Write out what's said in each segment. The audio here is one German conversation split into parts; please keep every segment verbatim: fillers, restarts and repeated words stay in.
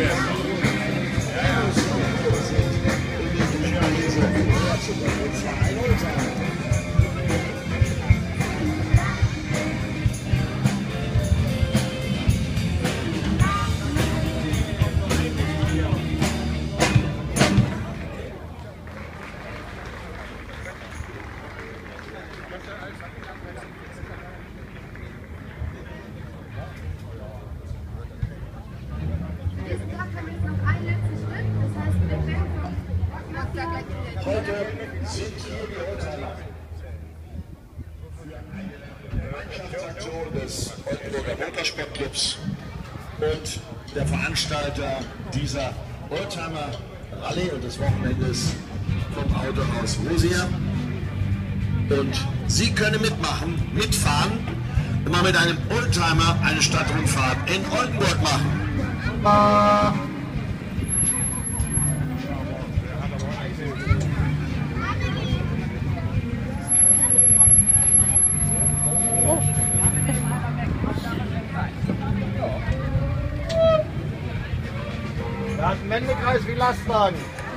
Heute sind hier die Oldtimer für eine Mannschaftsaktion des Oldenburger Motorsportclubs und der Veranstalter dieser Oldtimer-Rallye und des Wochenendes vom Autohaus Rosia. Und Sie können mitmachen, mitfahren und mal mit einem Oldtimer eine Stadtrundfahrt in Oldenburg machen. Er hat einen Wendekreis wie Lastwagen.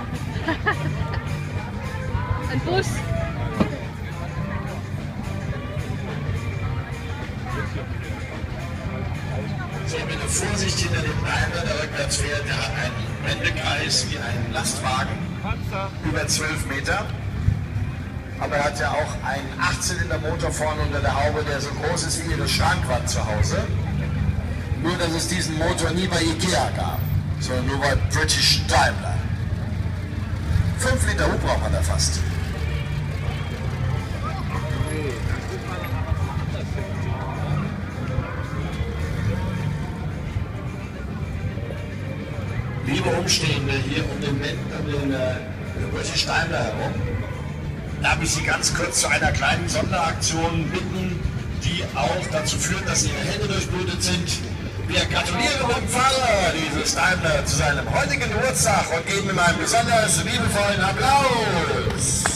Ein Bus. So, bitte Vorsicht hinter dem Daimler, der rückwärts fährt. Der hat einen Wendekreis wie ein Lastwagen, über zwölf Meter. Aber er hat ja auch einen Achtzylinder-Motor vorne unter der Haube, der so groß ist wie Ihre Schrankwand zu Hause. Nur, dass es diesen Motor nie bei Ikea gab, sondern nur bei British Daimler. fünf Liter Hubraum hat er fast. Liebe Umstehende hier um den, um den äh, British Daimler herum, darf ich Sie ganz kurz zu einer kleinen Sonderaktion bitten, die auch dazu führt, dass Ihre Hände durchblutet sind. Wir gratulieren dem Fahrer dieses Daimler zu seinem heutigen Geburtstag und geben ihm einen besonders liebevollen Applaus.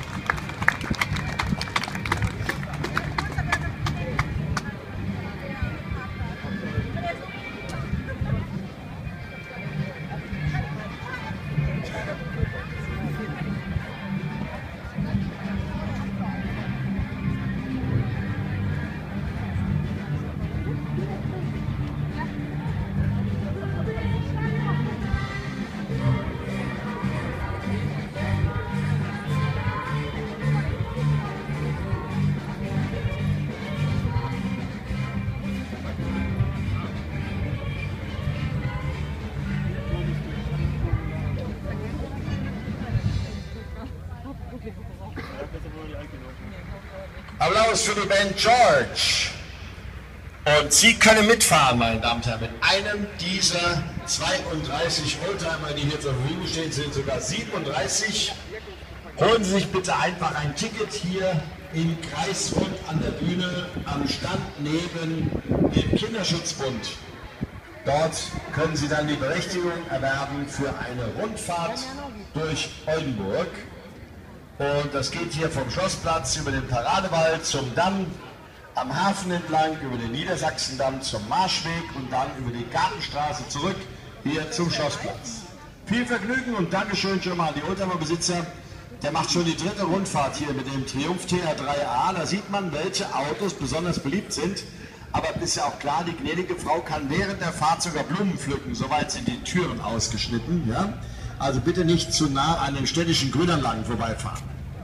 Applaus für die Band George. Und Sie können mitfahren, meine Damen und Herren, mit einem dieser zweiunddreißig Oldtimer, die hier zur Verfügung stehen, sind sogar siebenunddreißig. Holen Sie sich bitte einfach ein Ticket hier im Kreisrund an der Bühne am Stand neben dem Kinderschutzbund. Dort können Sie dann die Berechtigung erwerben für eine Rundfahrt durch Oldenburg. Und das geht hier vom Schlossplatz über den Paradewald zum Damm, am Hafen entlang, über den Niedersachsendamm zum Marschweg und dann über die Gartenstraße zurück hier zum Schlossplatz. Viel Vergnügen und Dankeschön schon mal an die Oldtimer-Besitzer. Der macht schon die dritte Rundfahrt hier mit dem Triumph T R drei A. Da sieht man, welche Autos besonders beliebt sind. Aber es ist ja auch klar, die gnädige Frau kann während der Fahrt sogar Blumen pflücken. Soweit sind die Türen ausgeschnitten. Ja? Also bitte nicht zu nah an den städtischen Grünanlagen vorbeifahren.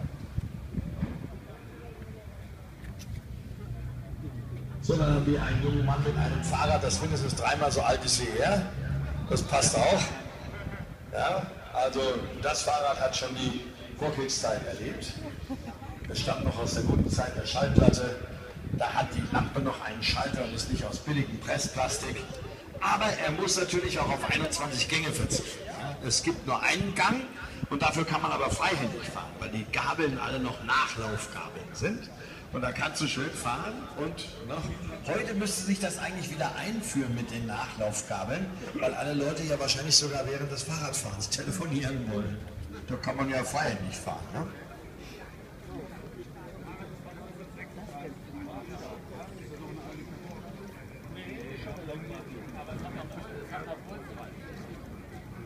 So, dann haben wir einen jungen Mann mit einem Fahrrad, das mindestens dreimal so alt ist wie er. Das passt auch. Ja, also das Fahrrad hat schon die Vorkriegszeit erlebt. Es stammt noch aus der guten Zeit der Schallplatte. Da hat die Lampe noch einen Schalter und ist nicht aus billigem Pressplastik. Aber er muss natürlich auch auf einundzwanzig Gänge verzichten. Ja, es gibt nur einen Gang und dafür kann man aber freihändig fahren, weil die Gabeln alle noch Nachlaufgabeln sind. Und da kannst du schön fahren und noch, heute müsste sich das eigentlich wieder einführen mit den Nachlaufgabeln, weil alle Leute ja wahrscheinlich sogar während des Fahrradfahrens telefonieren wollen. Da kann man ja freihändig fahren. Ne?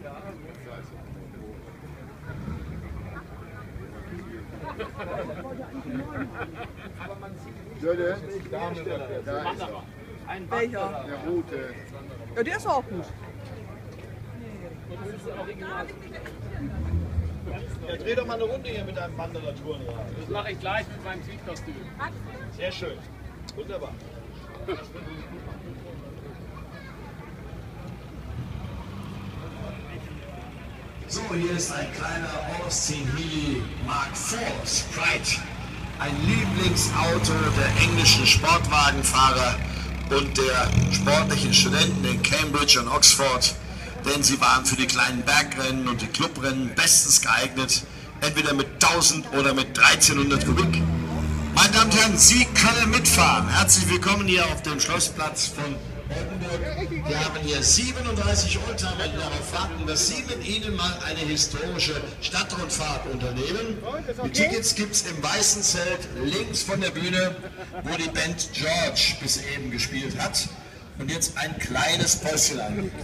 Söde? Welcher? Der rote. Ja, der ist auch gut. Ja, dreh doch mal eine Runde hier mit deinem Wanderer-Tourenrad. Das mache ich gleich mit meinem Zielkostüm. Sehr schön. Wunderbar. So, hier ist ein kleiner Austin Healey Mark vier Sprite. Ein Lieblingsauto der englischen Sportwagenfahrer und der sportlichen Studenten in Cambridge und Oxford. Denn sie waren für die kleinen Bergrennen und die Clubrennen bestens geeignet, entweder mit tausend oder mit dreizehnhundert Kubik. Meine Damen und Herren, Sie können mitfahren. Herzlich willkommen hier auf dem Schlossplatz von Oldenburg. Wir haben hier siebenunddreißig Oldtimer, die darauf warten, dass Sie mit Ihnen mal eine historische Stadtrundfahrt unternehmen. Die Tickets gibt es im weißen Zelt links von der Bühne, wo die Band George bis eben gespielt hat und jetzt ein kleines Päuschen einlegt.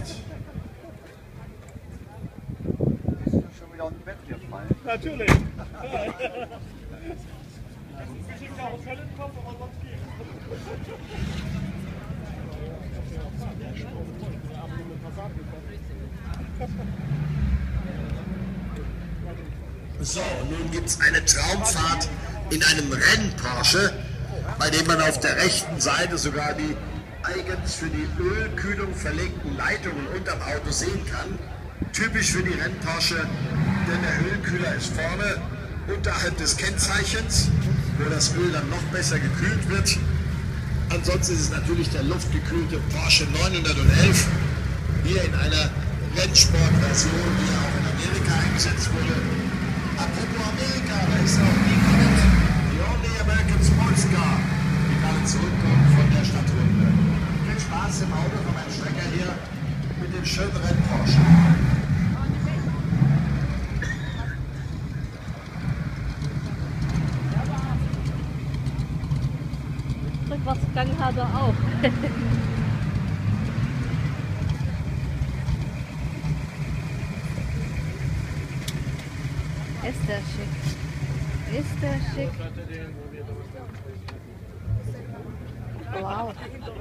Natürlich. So, nun gibt es eine Traumfahrt in einem Renn-Porsche, bei dem man auf der rechten Seite sogar die eigens für die Ölkühlung verlegten Leitungen unterm Auto sehen kann. Typisch für die Renn-Porsche, denn der Ölkühler ist vorne unterhalb des Kennzeichens, wo das Öl dann noch besser gekühlt wird. Ansonsten ist es natürlich der luftgekühlte Porsche neunhundertelf, hier in einer Rennsportversion, die auch in Amerika eingesetzt wurde. Apropos Amerika, da ist auch Nicolet, the only American Sports Car, die gerade zurückkommt von der Stadtrunde. Viel Spaß im Auto von meinem Strecker hier mit dem schönen Renn-Porsche. Rückwärtsgang hat er auch. Ist der schick. Ist der schick. Wow.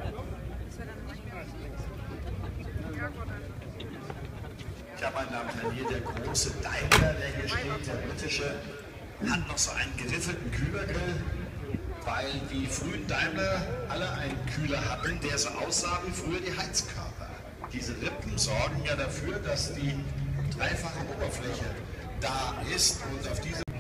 Ja, meine Damen und Herren, hier der große Daimler, der hier steht, der britische, hat noch so einen geriffelten Kühlergrill, weil die frühen Daimler alle einen Kühler hatten, der so aussah wie früher die Heizkörper. Diese Rippen sorgen ja dafür, dass die dreifache Oberfläche da ist und auf diese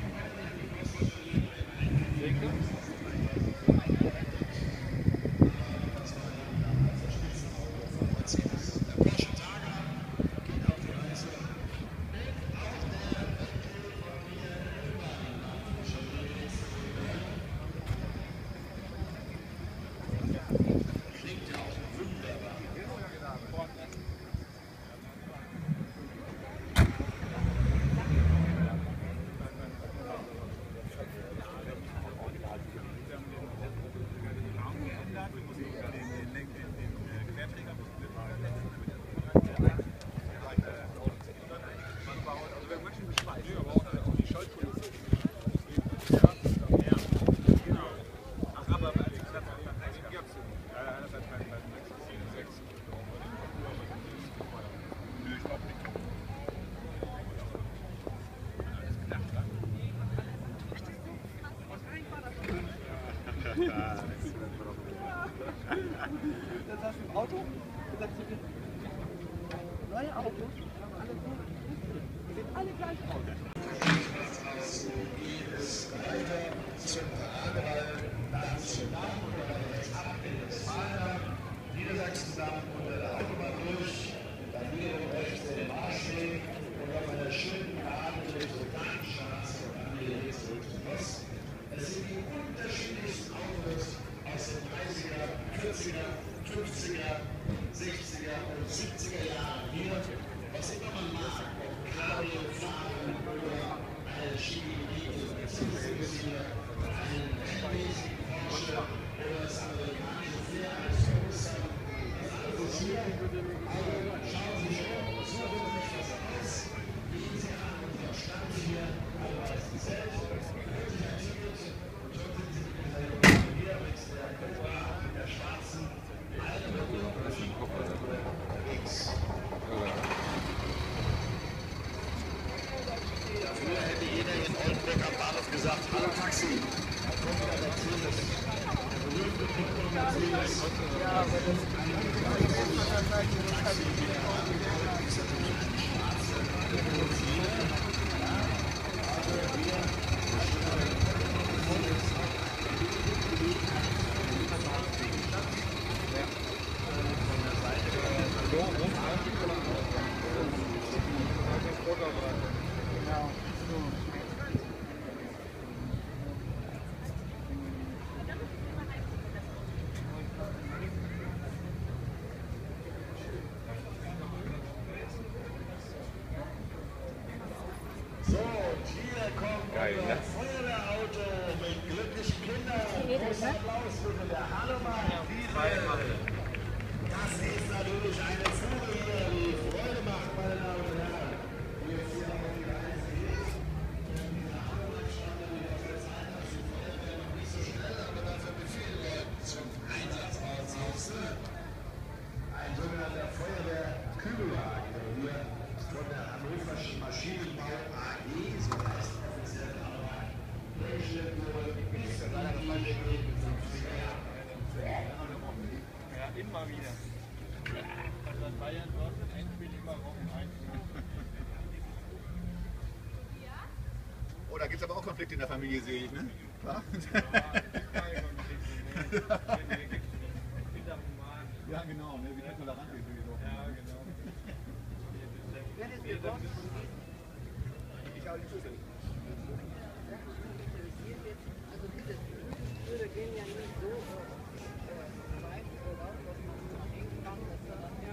Das hast du im Auto? Neue Autos? Die sind alle gleich aus. zum Paradeball, dann zum ab in das Westfalen, Niedersachsen dann unter der Autobahn durch, dann wiederum rechts in den Marschweg und auf einer schönen Bahn durch die Sultanstraße und dann wieder hier zurück zum West. Es sind die unterschiedlichsten Autos aus den dreißiger, vierziger, fünfziger, sechziger und siebziger Jahren hier. Was immer man mag, ob Cabrio fahren oder eine Ski-Liebe, beziehungsweise hier einen rennmäßigen Porsche oder das amerikanische Pferd als Großer. Das alles ist hier. Also schauen Sie schon, suchen Sie sich was aus. Früher hätte jeder in Oldenburg am Bahnhof gesagt, hallo Taxi. Da kommt der Mercedes. Der berühmte Mercedes. Ja, aber das So, und hier kommt Geil, unser ne? Feuerwehrauto mit glücklichen Kindern. Großen Applaus bitte, der Hanemann. Das ist natürlich eine Fuhre hier, die Freude macht, meine Damen und Herren. Wie jetzt hier auf die Reise geht. Diese Hanemann-Schande, die dafür Zeit hat, die Feuerwehr noch nicht so schnell, aber dafür Befehl werden zum Einsatz aushausen. Ein sogenannter Feuerwehrkübelwagen, der hier von der Hannoverschen Maschinenbau A G, so heißt offiziell der Wagen, hergestellt wurde, bis in die späten fünfziger Jahre. Ja, immer wieder. Also in Bayern dort ein Endspiel immer Wochen ein. Oh, da gibt es aber auch Konflikte in der Familie, sehe ich, ne? Ja, ja genau, ne? Wie tolerant ist sowieso. Ja, genau. Ich habe die Schlüssel. Also diese Schüler gehen ja nicht so weit voraus, dass man denken kann, dass da ja,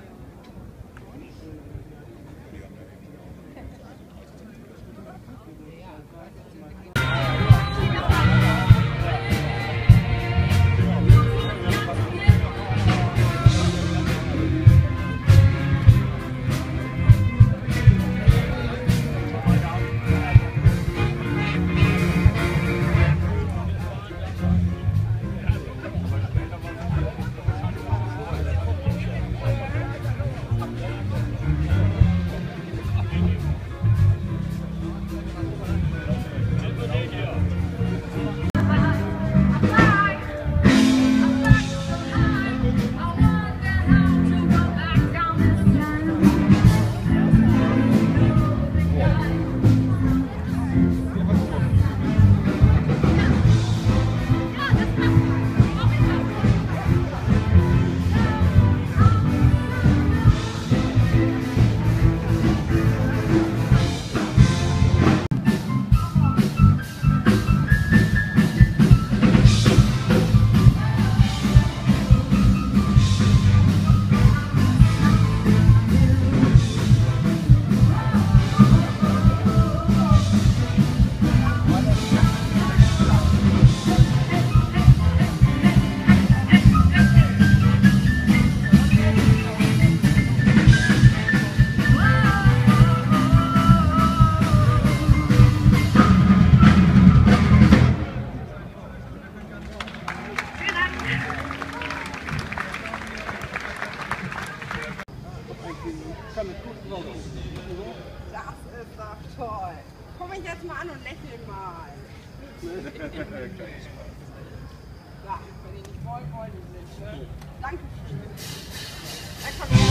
Das ist doch toll. Komm mich jetzt mal an und lächel mal. Ja, wenn ihr nicht wollen wollt, sind. Ne? Dankeschön. Dann komm her.